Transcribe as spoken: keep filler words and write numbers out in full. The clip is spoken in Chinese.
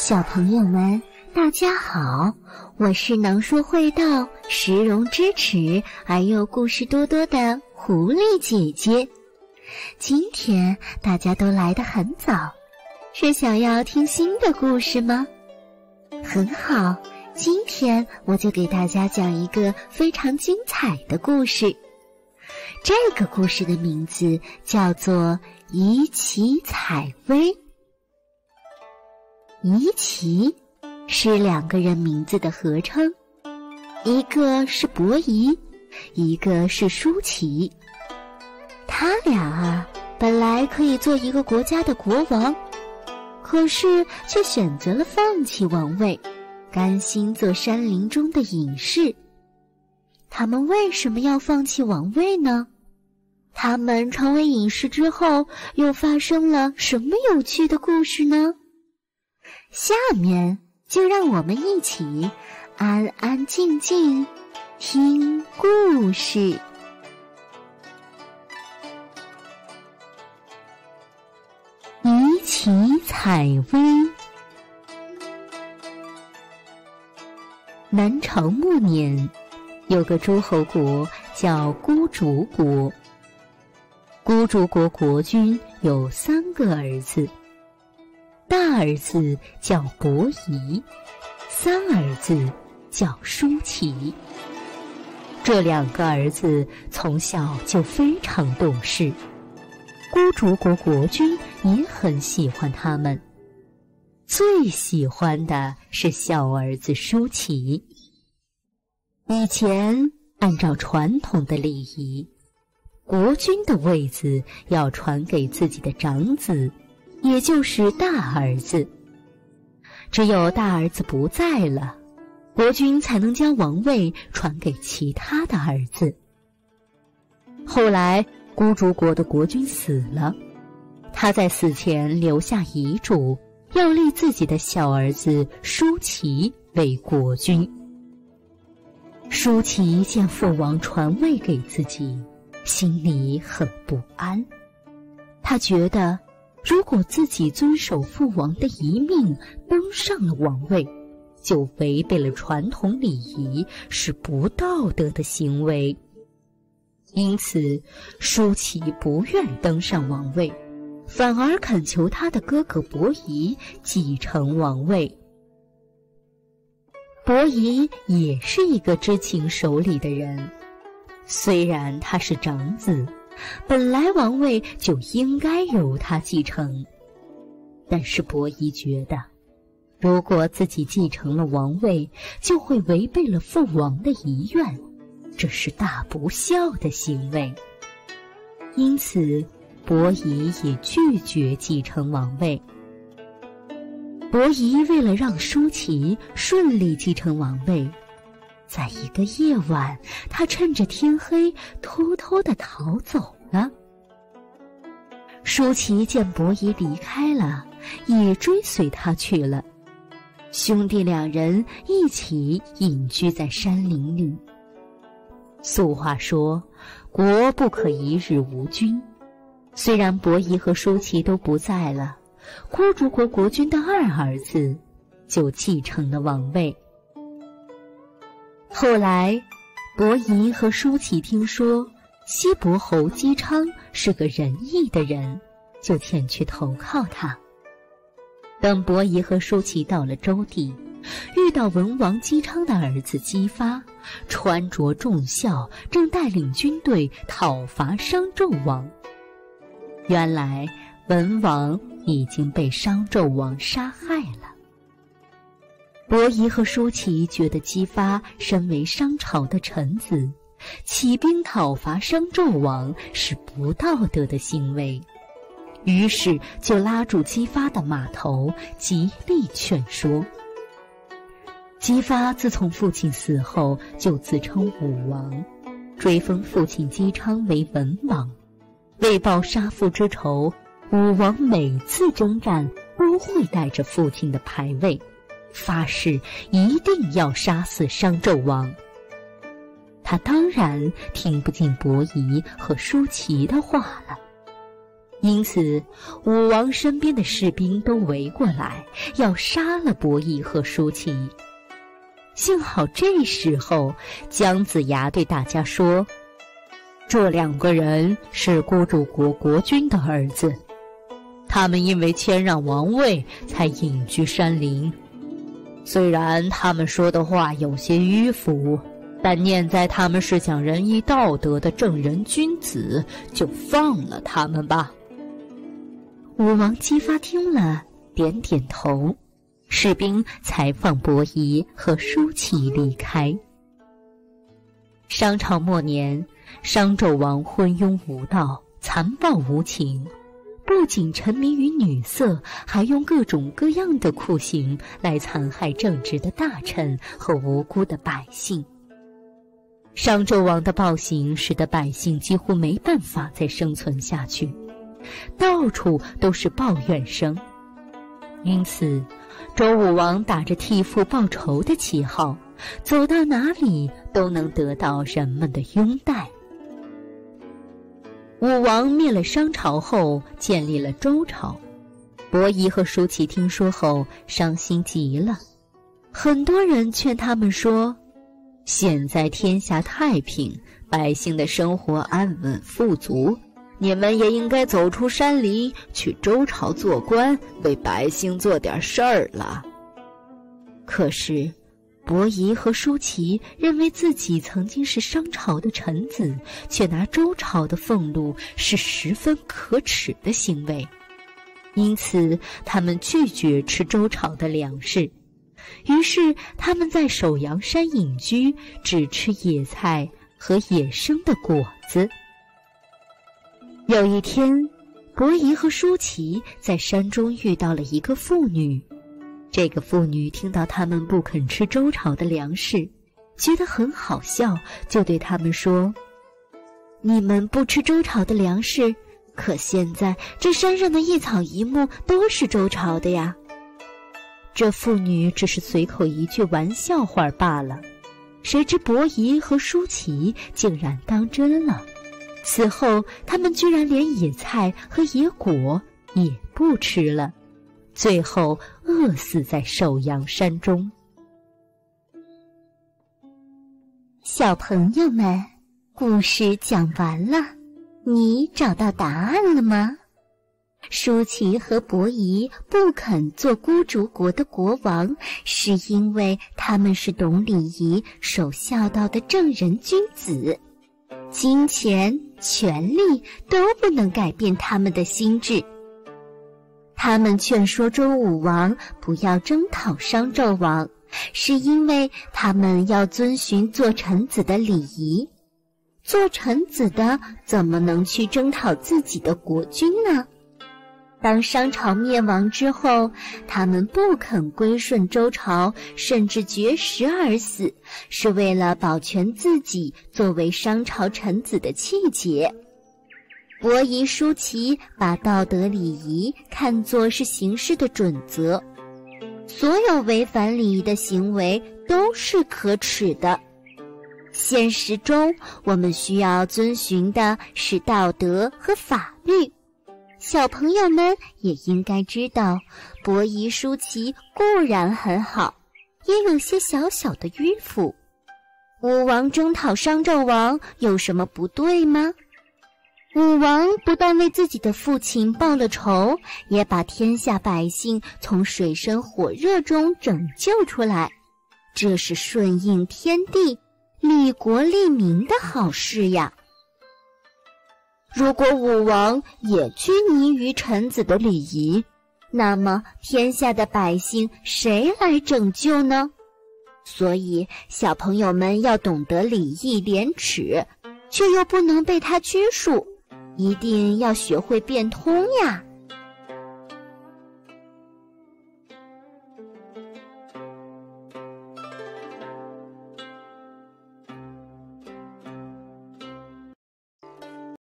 小朋友们，大家好，我是能说会道、识荣知耻而又故事多多的狐狸姐姐。今天大家都来得很早，是想要听新的故事吗？很好，今天我就给大家讲一个非常精彩的故事。这个故事的名字叫做怡琪采薇。怡琪是两个人名字的合称，一个是伯夷，一个是舒淇。他俩啊，本来可以做一个国家的国王，可是却选择了放弃王位，甘心做山林中的隐士。他们为什么要放弃王位呢？他们成为隐士之后，又发生了什么有趣的故事呢？下面就让我们一起安安静静听故事。怡琪采薇。南朝末年，有个诸侯国叫孤竹国。孤竹国国君有三个儿子，大儿子叫伯夷，三儿子叫舒淇。这两个儿子从小就非常懂事，孤竹国国君也很喜欢他们，最喜欢的是小儿子舒淇。以前按照传统的礼仪，国君的位子要传给自己的长子，也就是大儿子。只有大儿子不在了，国君才能将王位传给其他的儿子。后来孤竹国的国君死了，他在死前留下遗嘱，要立自己的小儿子舒淇为国君。舒淇见父王传位给自己，心里很不安。他觉得如果自己遵守父王的遗命，登上了王位，就违背了传统礼仪，是不道德的行为。因此舒淇不愿登上王位，反而恳求他的哥哥伯夷继承王位。伯夷也是一个知情守礼的人，虽然他是长子，本来王位就应该由他继承，但是伯夷觉得，如果自己继承了王位，就会违背了父王的遗愿，这是大不孝的行为。因此伯夷也拒绝继承王位。伯夷为了让舒淇顺利继承王位，在一个夜晚，他趁着天黑偷偷地逃走了。舒淇见伯夷离开了，也追随他去了。兄弟两人一起隐居在山林里。俗话说，国不可一日无君。虽然伯夷和舒淇都不在了，孤竹国国君的二儿子就继承了王位。后来伯夷和舒淇听说西伯侯姬昌是个仁义的人，就前去投靠他。等伯夷和舒淇到了周地，遇到文王姬昌的儿子姬发，穿着重孝，正带领军队讨伐商纣王。原来文王已经被商纣王杀害了。伯夷和舒淇觉得姬发身为商朝的臣子，起兵讨伐商纣王是不道德的行为，于是就拉住姬发的马头，极力劝说。姬发自从父亲死后，就自称武王，追封父亲姬昌为文王。为报杀父之仇，武王每次征战都会带着父亲的牌位，发誓一定要杀死商纣王。他当然听不进伯夷和舒淇的话了。 因此武王身边的士兵都围过来，要杀了伯夷和叔齐。幸好这时候姜子牙对大家说，这两个人是孤主国国君的儿子，他们因为谦让王位才隐居山林，虽然他们说的话有些迂腐，但念在他们是讲仁义道德的正人君子，就放了他们吧。武王姬发听了，点点头，士兵才放伯夷和叔齐离开。商朝末年，商纣王昏庸无道，残暴无情，不仅沉迷于女色，还用各种各样的酷刑来残害正直的大臣和无辜的百姓。商纣王的暴行使得百姓几乎没办法再生存下去，到处都是抱怨声。因此周武王打着替父报仇的旗号，走到哪里都能得到人们的拥戴。武王灭了商朝后，建立了周朝。伯夷和叔齐听说后，伤心极了。很多人劝他们说，现在天下太平，百姓的生活安稳富足，你们也应该走出山林，去周朝做官，为百姓做点事儿了。可是伯夷和叔齐认为自己曾经是商朝的臣子，却拿周朝的俸禄，是十分可耻的行为，因此他们拒绝吃周朝的粮食。于是他们在首阳山隐居，只吃野菜和野生的果子。有一天，伯夷和叔齐在山中遇到了一个妇女。这个妇女听到他们不肯吃周朝的粮食，觉得很好笑，就对他们说，你们不吃周朝的粮食，可现在这山上的一草一木都是周朝的呀。这妇女只是随口一句玩笑话罢了，谁知伯夷和叔齐竟然当真了。此后他们居然连野菜和野果也不吃了，最后饿死在首阳山中。小朋友们，故事讲完了，你找到答案了吗？叔齐和伯夷不肯做孤竹国的国王，是因为他们是懂礼仪、守孝道的正人君子。金钱、权力都不能改变他们的心智。他们劝说周武王不要征讨商纣王，是因为他们要遵循做臣子的礼仪。做臣子的怎么能去征讨自己的国君呢？当商朝灭亡之后，他们不肯归顺周朝，甚至绝食而死，是为了保全自己作为商朝臣子的气节。伯夷叔齐把道德礼仪看作是行事的准则，所有违反礼仪的行为都是可耻的。现实中，我们需要遵循的是道德和法律。小朋友们也应该知道，伯夷叔齐固然很好，也有些小小的迂腐。武王征讨商纣王有什么不对吗？武王不但为自己的父亲报了仇，也把天下百姓从水深火热中拯救出来，这是顺应天地、利国利民的好事呀。如果武王也拘泥于臣子的礼仪，那么天下的百姓谁来拯救呢？所以小朋友们要懂得礼义廉耻，却又不能被他拘束，一定要学会变通呀。